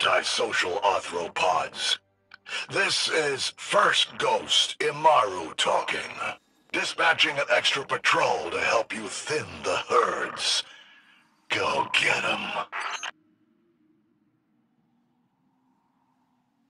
antisocial arthropods. This is First Ghost Immaru talking. Dispatching an extra patrol to help you thin the herds.